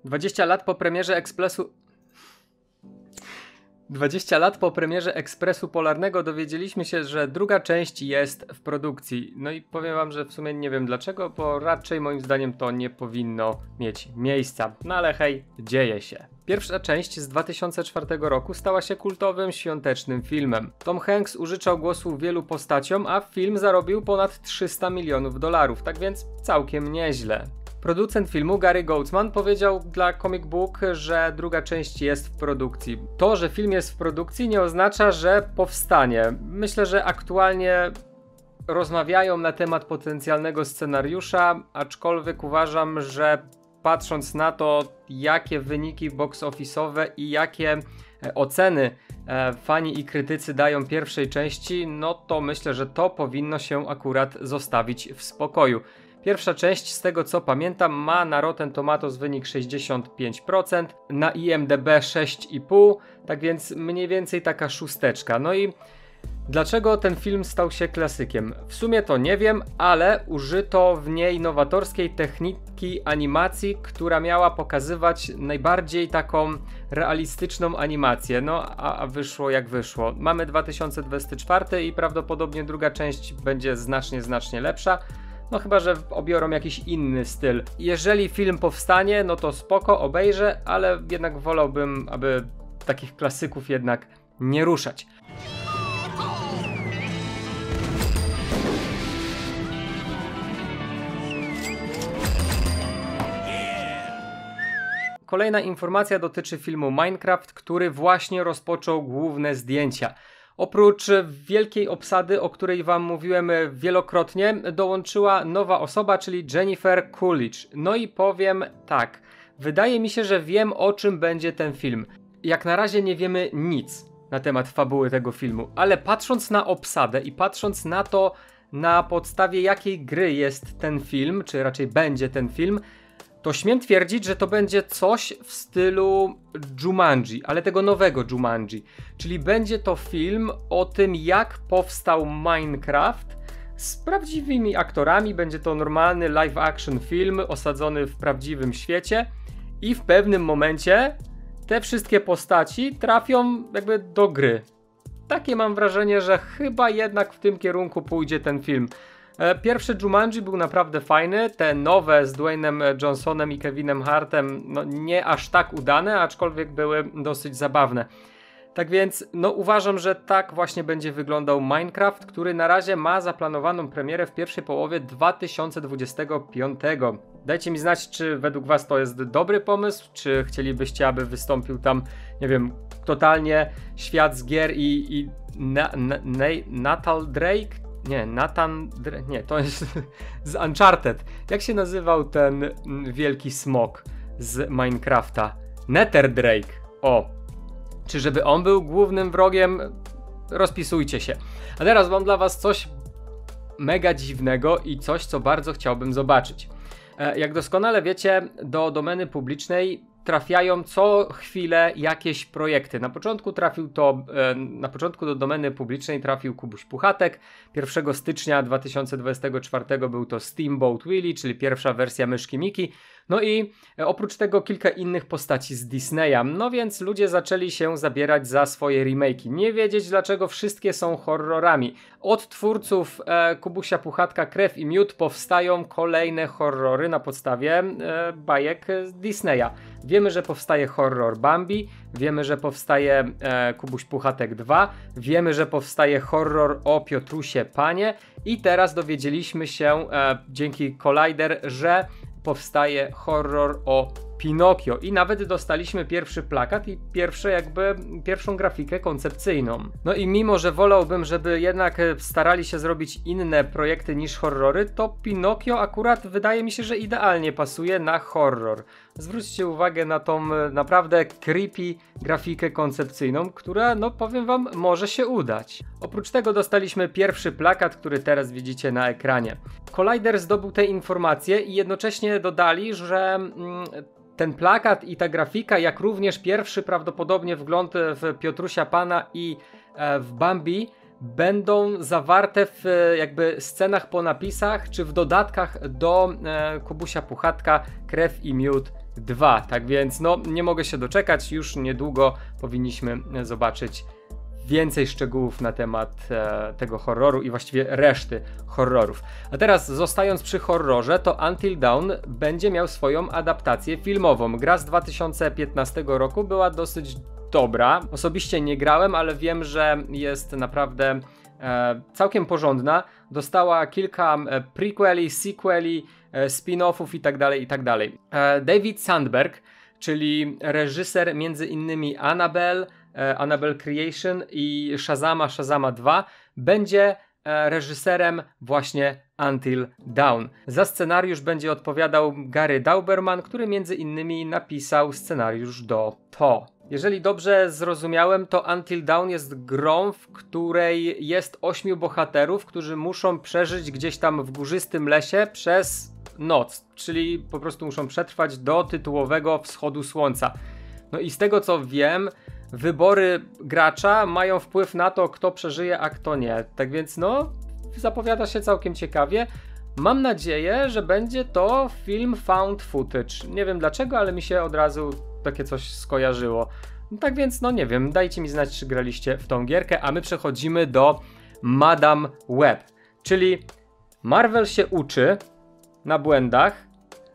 20 lat po premierze Ekspresu... 20 lat po premierze Ekspresu Polarnego dowiedzieliśmy się, że druga część jest w produkcji. No i powiem wam, że w sumie nie wiem dlaczego, bo raczej moim zdaniem to nie powinno mieć miejsca. No ale hej, dzieje się. Pierwsza część z 2004 roku stała się kultowym, świątecznym filmem. Tom Hanks użyczał głosu wielu postaciom, a film zarobił ponad $300 milionów, tak więc całkiem nieźle. Producent filmu Gary Goldsman powiedział dla Comic Book, że druga część jest w produkcji. To, że film jest w produkcji, nie oznacza, że powstanie. Myślę, że aktualnie rozmawiają na temat potencjalnego scenariusza, aczkolwiek uważam, że patrząc na to, jakie wyniki box office'owe i jakie oceny fani i krytycy dają pierwszej części, no to myślę, że to powinno się akurat zostawić w spokoju. Pierwsza część, z tego co pamiętam, ma na Rotten Tomatoes wynik 65%, na IMDb 6,5%, tak więc mniej więcej taka szósteczka. No i dlaczego ten film stał się klasykiem? W sumie to nie wiem, ale użyto w niej nowatorskiej techniki animacji, która miała pokazywać najbardziej taką realistyczną animację. No a wyszło jak wyszło. Mamy 2024 i prawdopodobnie druga część będzie znacznie lepsza. No chyba, że obiorą jakiś inny styl. Jeżeli film powstanie, no to spoko, obejrzę, ale jednak wolałbym, aby takich klasyków jednak nie ruszać. Kolejna informacja dotyczy filmu Minecraft, który właśnie rozpoczął główne zdjęcia. Oprócz wielkiej obsady, o której wam mówiłem wielokrotnie, dołączyła nowa osoba, czyli Jennifer Coolidge. No i powiem tak, wydaje mi się, że wiem, o czym będzie ten film. Jak na razie nie wiemy nic na temat fabuły tego filmu, ale patrząc na obsadę i patrząc na to, na podstawie jakiej gry jest ten film, czy raczej będzie ten film, to śmiem twierdzić, że to będzie coś w stylu Jumanji, ale tego nowego Jumanji. Czyli będzie to film o tym, jak powstał Minecraft z prawdziwymi aktorami. Będzie to normalny live action film osadzony w prawdziwym świecie i w pewnym momencie te wszystkie postaci trafią jakby do gry. Takie mam wrażenie, że chyba jednak w tym kierunku pójdzie ten film. Pierwszy Jumanji był naprawdę fajny, te nowe z Dwaynem Johnsonem i Kevinem Hartem no nie aż tak udane, aczkolwiek były dosyć zabawne. Tak więc no uważam, że tak właśnie będzie wyglądał Minecraft, który na razie ma zaplanowaną premierę w pierwszej połowie 2025. Dajcie mi znać, czy według was to jest dobry pomysł, czy chcielibyście, aby wystąpił tam, nie wiem, totalnie świat z gier i Nathan Drake? Nie, nie, to jest z Uncharted. Jak się nazywał ten wielki smok z Minecrafta? Nether Drake. O, czy żeby on był głównym wrogiem? Rozpisujcie się. A teraz mam dla was coś mega dziwnego i coś, co bardzo chciałbym zobaczyć. Jak doskonale wiecie, do domeny publicznej trafiają co chwilę jakieś projekty. Na początku do domeny publicznej trafił Kubuś Puchatek. 1 stycznia 2024 był to Steamboat Willie, czyli pierwsza wersja myszki Miki. No i oprócz tego kilka innych postaci z Disneya. No więc ludzie zaczęli się zabierać za swoje remake'i. Nie wiedzieć dlaczego wszystkie są horrorami. Od twórców Kubusia Puchatka Krew i Miód powstają kolejne horrory na podstawie bajek z Disneya. Wiemy, że powstaje horror Bambi, wiemy, że powstaje Kubuś Puchatek 2, wiemy, że powstaje horror o Piotrusie Panie i teraz dowiedzieliśmy się dzięki Collider, że powstaje horror o Pinokio i nawet dostaliśmy pierwszy plakat i pierwszą grafikę koncepcyjną. No i mimo, że wolałbym, żeby jednak starali się zrobić inne projekty niż horrory, to Pinokio akurat wydaje mi się, że idealnie pasuje na horror. Zwróćcie uwagę na tą naprawdę creepy grafikę koncepcyjną, która, no powiem wam, może się udać. Oprócz tego dostaliśmy pierwszy plakat, który teraz widzicie na ekranie. Collider zdobył te informacje i jednocześnie dodali, że ten plakat i ta grafika, jak również pierwszy prawdopodobnie wgląd w Piotrusia Pana i w Bambi będą zawarte w jakby scenach po napisach, czy w dodatkach do Kubusia Puchatka Krew i Miód 2. Tak więc no nie mogę się doczekać, już niedługo powinniśmy zobaczyć więcej szczegółów na temat tego horroru i właściwie reszty horrorów. A teraz zostając przy horrorze, to Until Dawn będzie miał swoją adaptację filmową. Gra z 2015 roku była dosyć dobra. Osobiście nie grałem, ale wiem, że jest naprawdę całkiem porządna. Dostała kilka prequeli, sequeli, spin-offów itd., itd. David Sandberg, czyli reżyser między innymi Annabelle Creation i Shazama 2, będzie reżyserem właśnie Until Dawn. Za scenariusz będzie odpowiadał Gary Dauberman, który między innymi napisał scenariusz do To. Jeżeli dobrze zrozumiałem, to Until Dawn jest grą, w której jest 8 bohaterów, którzy muszą przeżyć gdzieś tam w górzystym lesie przez noc, czyli po prostu muszą przetrwać do tytułowego wschodu słońca. No i z tego co wiem, wybory gracza mają wpływ na to, kto przeżyje, a kto nie. Tak więc no, zapowiada się całkiem ciekawie. Mam nadzieję, że będzie to film found footage. Nie wiem dlaczego, ale mi się od razu takie coś skojarzyło. No tak więc no nie wiem, dajcie mi znać, czy graliście w tą gierkę, a my przechodzimy do Madame Web. Czyli Marvel się uczy na błędach,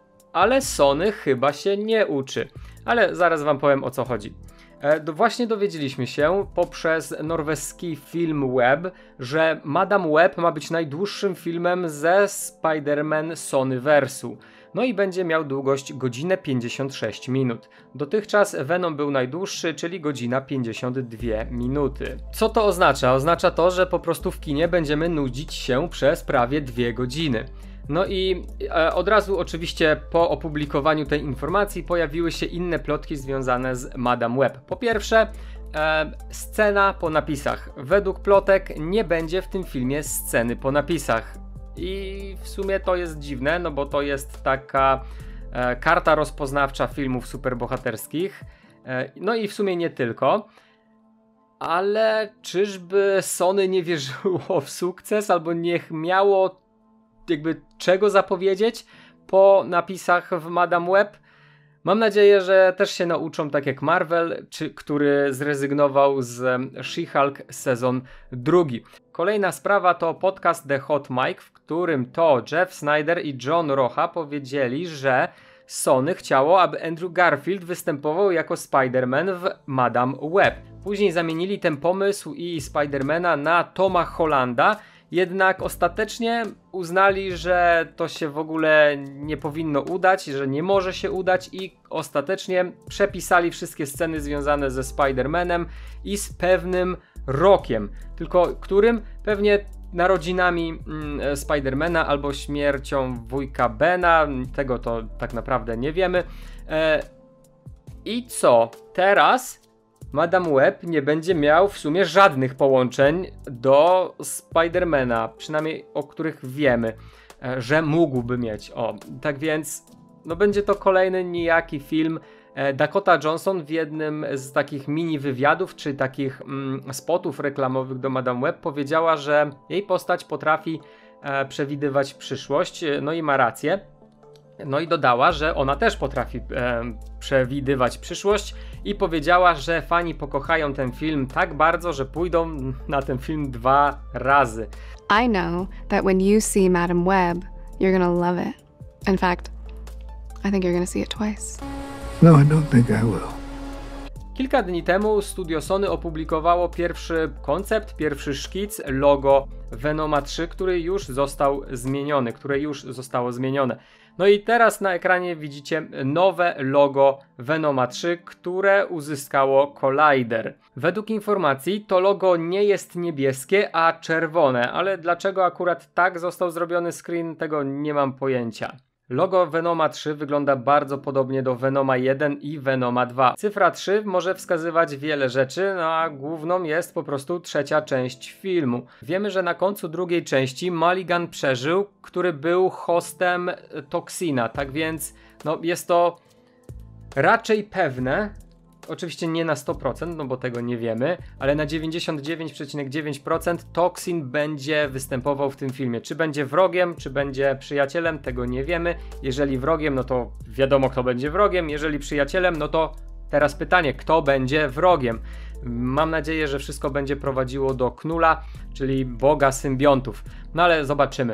ale Sony chyba się nie uczy. Ale zaraz wam powiem, o co chodzi. Właśnie dowiedzieliśmy się poprzez norweski film Web, że Madame Web ma być najdłuższym filmem ze Spider-Man Sonyversu. No i będzie miał długość godzinę 56 minut. Dotychczas Venom był najdłuższy, czyli godzina 52 minuty. Co to oznacza? Oznacza to, że po prostu w kinie będziemy nudzić się przez prawie 2 godziny. No i od razu oczywiście po opublikowaniu tej informacji pojawiły się inne plotki związane z Madame Web. Po pierwsze, scena po napisach. Według plotek nie będzie w tym filmie sceny po napisach. I w sumie to jest dziwne, no bo to jest taka karta rozpoznawcza filmów superbohaterskich. No i w sumie nie tylko. Ale czyżby Sony nie wierzyło w sukces albo nie miało jakby czego zapowiedzieć po napisach w Madame Web? Mam nadzieję, że też się nauczą tak jak Marvel, który zrezygnował z She-Hulk sezon 2. Kolejna sprawa to podcast The Hot Mic, w którym to Jeff Snyder i John Rocha powiedzieli, że Sony chciało, aby Andrew Garfield występował jako Spider-Man w Madame Web. Później zamienili ten pomysł i Spider-Mana na Toma Hollanda, jednak ostatecznie uznali, że to się w ogóle nie powinno udać, że nie może się udać i ostatecznie przepisali wszystkie sceny związane ze Spider-Manem i z pewnym rokiem, tylko którym pewnie narodzinami Spider-Mana albo śmiercią wujka Bena, tego to tak naprawdę nie wiemy. I co? Teraz Madame Web nie będzie miał w sumie żadnych połączeń do Spider-Mana, przynajmniej o których wiemy, że mógłby mieć. Tak więc no będzie to kolejny nijaki film. Dakota Johnson w jednym z takich mini wywiadów, czy takich spotów reklamowych do Madame Web powiedziała, że jej postać potrafi przewidywać przyszłość, no i ma rację. No i dodała, że ona też potrafi przewidywać przyszłość i powiedziała, że fani pokochają ten film tak bardzo, że pójdą na ten film 2 razy. I know that when you see Madame Web, you're gonna love it. In fact, I think you're gonna see it twice. No, I don't think I will. Kilka dni temu studio Sony opublikowało pierwszy koncept, pierwszy szkic logo Venoma 3, które już zostało zmienione. No i teraz na ekranie widzicie nowe logo Venoma 3, które uzyskało Collider. Według informacji to logo nie jest niebieskie, a czerwone, ale dlaczego akurat tak został zrobiony screen, tego nie mam pojęcia. Logo Venoma 3 wygląda bardzo podobnie do Venoma 1 i Venoma 2. Cyfra 3 może wskazywać wiele rzeczy, no a główną jest po prostu 3. część filmu. Wiemy, że na końcu drugiej części Mulligan przeżył, który był hostem Toxina, tak więc no, jest to raczej pewne, oczywiście nie na 100%, no bo tego nie wiemy, ale na 99,9% Toxin będzie występował w tym filmie. Czy będzie wrogiem, czy będzie przyjacielem, tego nie wiemy. Jeżeli wrogiem, no to wiadomo, kto będzie wrogiem. Jeżeli przyjacielem, no to teraz pytanie, kto będzie wrogiem? Mam nadzieję, że wszystko będzie prowadziło do Knula, czyli boga symbiontów. No ale zobaczymy.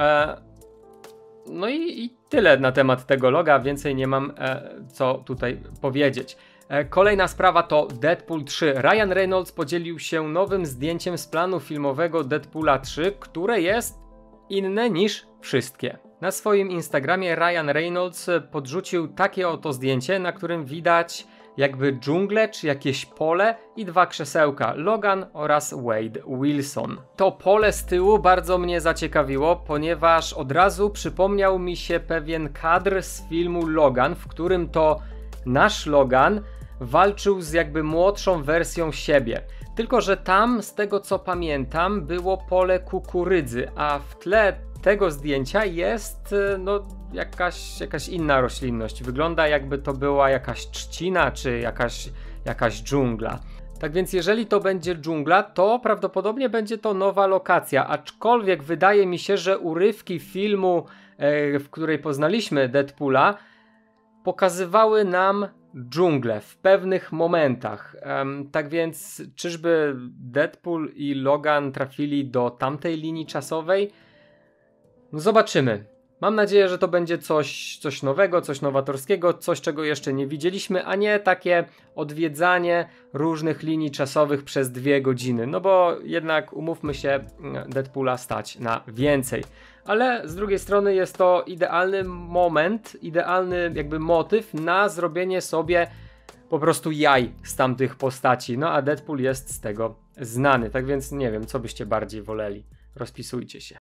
No i tyle na temat tego loga, więcej nie mam co tutaj powiedzieć. Kolejna sprawa to Deadpool 3. Ryan Reynolds podzielił się nowym zdjęciem z planu filmowego Deadpoola 3, które jest inne niż wszystkie. Na swoim Instagramie Ryan Reynolds podrzucił takie oto zdjęcie, na którym widać jakby dżunglę czy jakieś pole i dwa krzesełka, Logan oraz Wade Wilson. To pole z tyłu bardzo mnie zaciekawiło, ponieważ od razu przypomniał mi się pewien kadr z filmu Logan, w którym to nasz Logan walczył z jakby młodszą wersją siebie. Tylko że tam, z tego co pamiętam, było pole kukurydzy, a w tle tego zdjęcia jest no jakaś inna roślinność. Wygląda jakby to była jakaś trzcina czy jakaś dżungla. Tak więc jeżeli to będzie dżungla, to prawdopodobnie będzie to nowa lokacja, aczkolwiek wydaje mi się, że urywki filmu, w której poznaliśmy Deadpoola, pokazywały nam dżunglę w pewnych momentach. Tak więc czyżby Deadpool i Logan trafili do tamtej linii czasowej? No zobaczymy. Mam nadzieję, że to będzie coś nowego, coś nowatorskiego, coś czego jeszcze nie widzieliśmy, a nie takie odwiedzanie różnych linii czasowych przez 2 godziny. No bo jednak umówmy się, Deadpoola stać na więcej. Ale z drugiej strony jest to idealny moment, idealny jakby motyw na zrobienie sobie po prostu jaj z tamtych postaci. No a Deadpool jest z tego znany, tak więc nie wiem, co byście bardziej woleli. Rozpisujcie się.